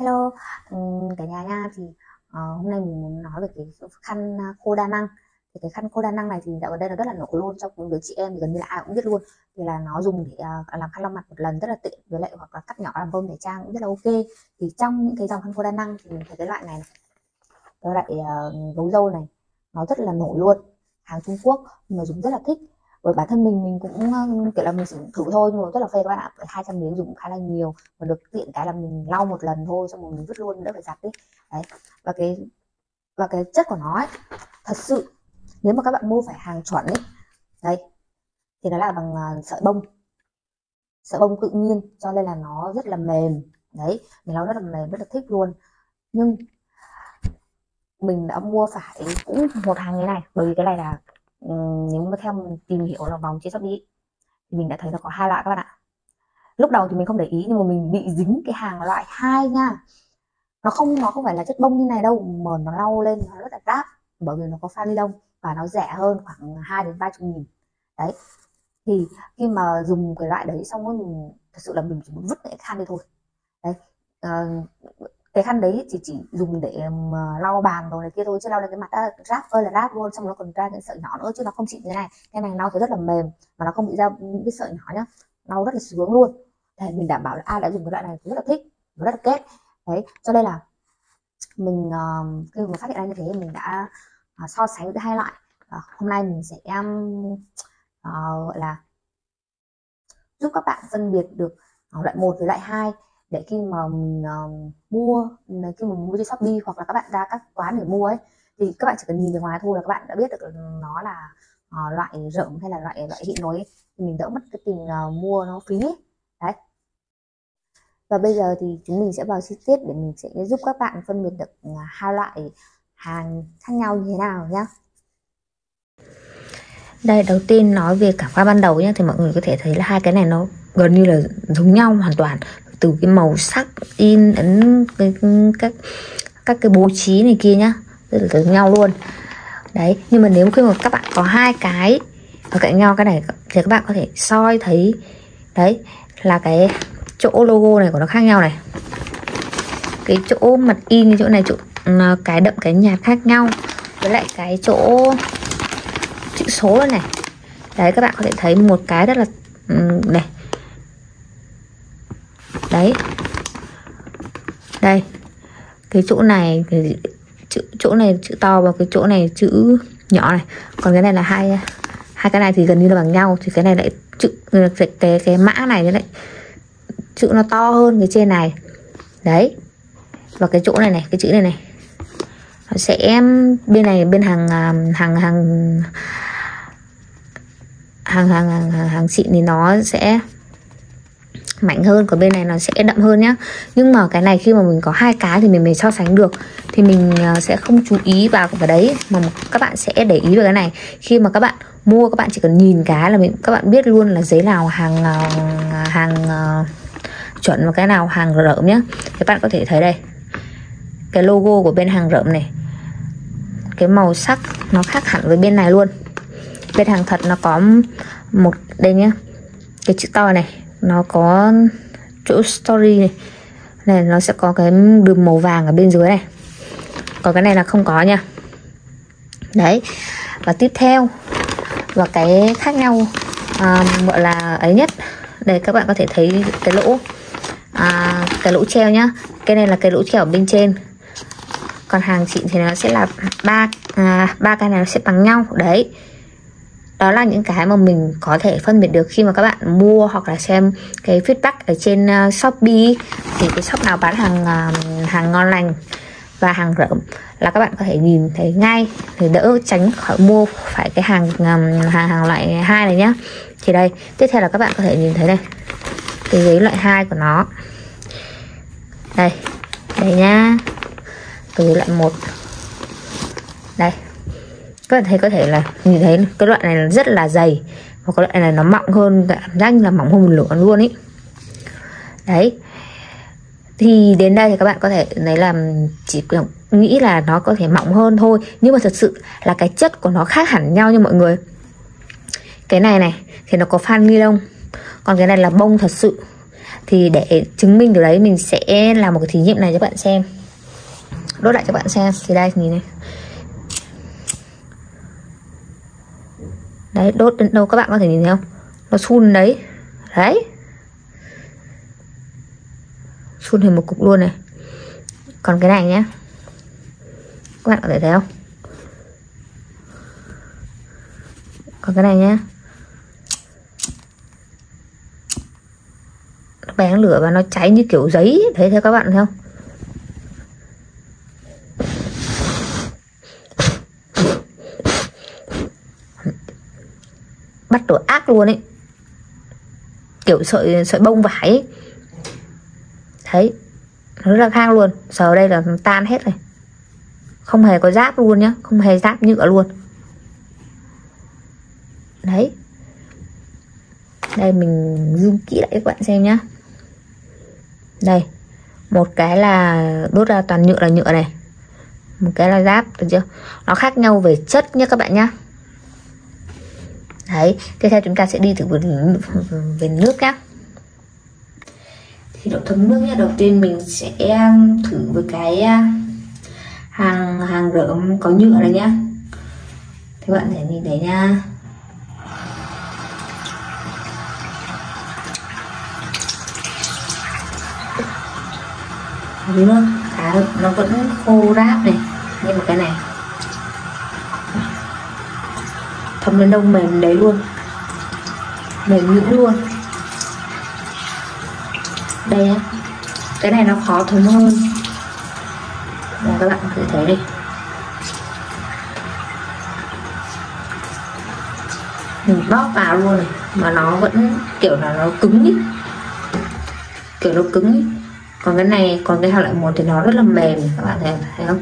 Hello, cả nhà nha. Thì hôm nay mình muốn nói về cái khăn khô đa năng. Thì cái khăn khô đa năng này thì dạo gần đây nó rất là nổi luôn trong những đứa chị em, thì gần như là ai cũng biết luôn. Thì là nó dùng để làm khăn lau mặt một lần rất là tiện, với lại hoặc là cắt nhỏ làm bông để trang cũng rất là ok. Thì trong những cái dòng khăn khô đa năng thì mình thấy cái loại này, cái loại gấu dâu này nó rất là nổi luôn, hàng Trung Quốc nhưng mà dùng rất là thích. Với bản thân mình cũng kiểu là mình sử dụng thử thôi, nhưng mà rất là phê các bạn ạ. 200 miếng dùng khá là nhiều, và được tiện cái là mình lau một lần thôi xong rồi mình vứt luôn, đỡ phải giặt đi đấy. Và cái chất của nó ấy, thật sự nếu mà các bạn mua phải hàng chuẩn ấy đấy, thì nó là bằng sợi bông tự nhiên, cho nên là nó rất là mềm đấy, mình lau rất là mềm, rất là thích luôn. Nhưng mình đã mua phải cũng một hàng như này, bởi vì cái này là nếu mà theo mình tìm hiểu là vòng trên Shopee thì mình đã thấy nó có hai loại các bạn ạ. Lúc đầu thì mình không để ý, nhưng mà mình bị dính cái hàng loại 2 nha. Nó không phải là chất bông như này đâu, mà nó lau lên nó rất là đắt, bởi vì nó có pha ni lông và nó rẻ hơn khoảng 2 đến 30 nghìn đấy. Thì khi mà dùng cái loại đấy xong rồi mình thật sự là mình chỉ muốn vứt cái khăn đi thôi đấy. Cái khăn đấy chỉ dùng để mà lau bàn rồi này kia thôi, chứ lau lên cái mặt đã ráp ơi là ráp luôn, xong nó còn ra những sợi nhỏ nữa, chứ nó không xịn như thế này. Cái này lau thì rất là mềm mà nó không bị ra những cái sợi nhỏ nhá, lau rất là sướng luôn. Để mình đảm bảo là ai đã dùng cái loại này rất là thích, rất là kết đấy. Cho nên là mình khi mà phát hiện ra như thế, mình đã so sánh giữa hai loại. Hôm nay mình sẽ gọi là giúp các bạn phân biệt được loại 1 với loại 2, để khi mà mình mua trên Shopee hoặc là các bạn ra các quán để mua ấy, thì các bạn chỉ cần nhìn bề ngoài thôi là các bạn đã biết được nó là loại rởm hay là loại xịn rồi ấy. Thì mình đỡ mất cái tiền mua nó phí ấy. Đấy. Và bây giờ thì chúng mình sẽ vào chi tiết để mình sẽ giúp các bạn phân biệt được hai loại hàng khác nhau như thế nào nhá. Đây, đầu tiên nói về cảm quan ban đầu nhé, thì mọi người có thể thấy là hai cái này nó gần như là giống nhau hoàn toàn, từ cái màu sắc, in ấn, các cái bố trí này kia nhá, rất là giống nhau luôn đấy. Nhưng mà nếu khi mà các bạn có hai cái ở cạnh nhau cái này thì các bạn có thể soi thấy đấy là cái chỗ logo này của nó khác nhau này, cái chỗ mặt in, cái chỗ này, chỗ cái đậm cái nhạt khác nhau, với lại cái chỗ chữ số này đấy. Các bạn có thể thấy một cái rất là này đấy, đây cái chỗ này chỗ này chữ to và cái chỗ này chữ nhỏ này. Còn cái này là hai cái này thì gần như là bằng nhau, thì cái này lại chữ cái mã này lại chữ nó to hơn cái trên này đấy. Và cái chỗ này cái chữ này nó sẽ bên này, bên hàng xịn thì nó sẽ mạnh hơn, còn bên này nó sẽ đậm hơn nhá. Nhưng mà cái này khi mà mình có hai cái thì mình mới so sánh được, thì mình sẽ không chú ý vào cái đấy, mà các bạn sẽ để ý vào cái này. Khi mà các bạn mua, các bạn chỉ cần nhìn cái là các bạn biết luôn là giấy nào hàng chuẩn và cái nào hàng rởm nhá. Các bạn có thể thấy đây, cái logo của bên hàng rởm này, cái màu sắc nó khác hẳn với bên này luôn. Bên hàng thật nó có một đây nhá, cái chữ to này nó có chỗ story này nó sẽ có cái đường màu vàng ở bên dưới này, còn cái này là không có nha đấy. Và tiếp theo, và cái khác nhau gọi là ấy nhất đây, các bạn có thể thấy cái lỗ treo nhá. Cái này là cái lỗ treo ở bên trên, còn hàng xịn thì nó sẽ là ba cái này nó sẽ bằng nhau đấy. Đó là những cái mà mình có thể phân biệt được khi mà các bạn mua hoặc là xem cái feedback ở trên Shopee. Thì cái shop nào bán hàng ngon lành và hàng rởm là các bạn có thể nhìn thấy ngay, để đỡ tránh khỏi mua phải cái hàng loại 2 này nhá. Thì đây, tiếp theo là các bạn có thể nhìn thấy đây, cái giấy loại 2 của nó đây nhá, cái giấy loại 1 đây. Các bạn có thể là nhìn thấy cái loại này rất là dày, và cái loại này nó mỏng hơn, cảm giác như là mỏng hơn một nửa luôn ý đấy. Thì đến đây thì các bạn có thể thấy là chỉ nghĩ là nó có thể mỏng hơn thôi, nhưng mà thật sự là cái chất của nó khác hẳn nhau nha mọi người. Cái này thì nó có pha ni lông, còn cái này là bông thật sự. Thì để chứng minh điều đấy mình sẽ làm một cái thí nghiệm này cho bạn xem, đốt lại cho bạn xem. Thì đây nhìn này, đấy, đốt đến đâu các bạn có thể nhìn thấy không, nó sun đấy, đấy, sun thành một cục luôn này. Còn cái này nhá, các bạn có thể thấy không, còn cái này nhá, nó bén lửa và nó cháy như kiểu giấy ấy. Thấy các bạn thấy không? Bắt lửa ác luôn ấy, kiểu sợi bông vải ấy. Thấy nó rất là khác luôn. Sờ đây là tan hết rồi, không hề có giáp luôn nhá, không hề giáp nhựa luôn. Đấy, đây mình zoom kỹ lại các bạn xem nhá. Đây, một cái là đốt ra toàn nhựa là nhựa này, một cái là giáp, được chưa? Nó khác nhau về chất nhá các bạn nhá. Đấy, tiếp theo chúng ta sẽ đi thử về nước nhá. Thì độ thấm nước nhá, đầu tiên mình sẽ thử với cái hàng rơm có nhựa này nhá. Các bạn sẽ nhìn thấy nha. Đúng không? Nó vẫn khô ráp này, nhưng mà cái này thấm đến đâu mềm đấy luôn, mềm nhũn luôn. Đây á, cái này nó khó thấm hơn. Và các bạn có thể thấy đây, mình bóp vào luôn này mà nó vẫn kiểu là nó cứng ý, kiểu nó cứng ý. Còn cái này, còn cái hạt loại 1 thì nó rất là mềm, các bạn thấy không?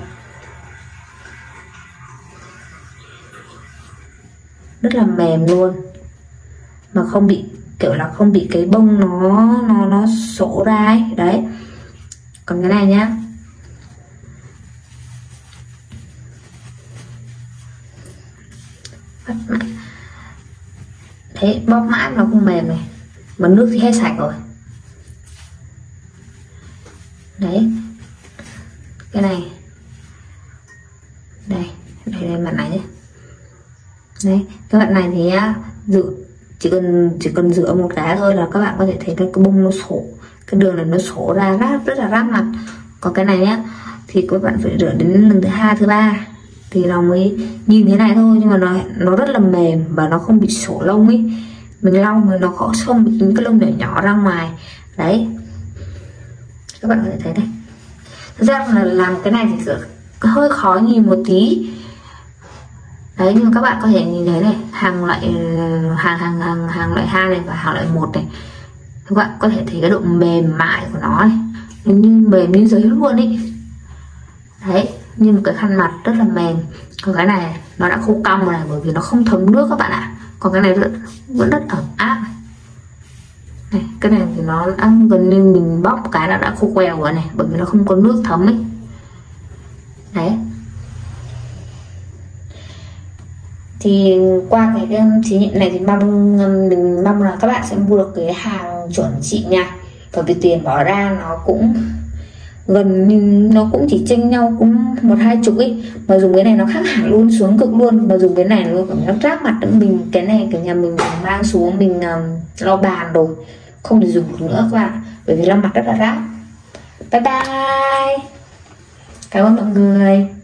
Rất là mềm luôn, mà không bị kiểu là không bị cái bông nó sổ ra ấy. Đấy, còn cái này nhá, thế bóp mãi nó không mềm này, mà nước thì hết sạch rồi. Đấy, cái này đây mặt này nhé. Đấy, cái bạn này thì chỉ cần rửa một cái thôi là các bạn có thể thấy cái bông nó sổ, cái đường này nó sổ ra rất là rát mặt. Còn cái này nhá, thì các bạn phải rửa đến lần thứ 2, thứ 3 thì nó mới nhìn thế này thôi, nhưng mà nó rất là mềm và nó không bị sổ lông ấy. Mình lau mà nó không bị những cái lông nhỏ nhỏ ra ngoài. Đấy, các bạn có thể thấy đây. Thực ra là làm cái này thì hơi khó nhìn một tí. Đấy, nhưng các bạn có thể nhìn thấy này, hàng loại 2 này và hàng loại 1 này. Các bạn có thể thấy cái độ mềm mại của nó này, như mềm như giấy luôn ý. Đấy, như một cái khăn mặt rất là mềm. Còn cái này nó đã khô cong rồi này, bởi vì nó không thấm nước các bạn ạ. Còn cái này vẫn rất ẩm áp này. Cái này thì nó đã gần như mình bóc cái nó đã khô queo rồi này, bởi vì nó không có nước thấm ấy. Đấy, thì qua cái thí nghiệm này thì mình mong là các bạn sẽ mua được cái hàng chuẩn chị nha. Bởi vì tiền bỏ ra nó cũng gần như nó cũng chỉ chênh nhau cũng 1-2 ấy, mà dùng cái này nó khác hẳn luôn, xuống cực luôn. Mà dùng cái này nó rát mặt mình, cái này cả nhà mình mang xuống mình lau bàn rồi, không thể dùng được nữa các bạn, bởi vì lau mặt rất là rát. Bye bye, cảm ơn mọi người.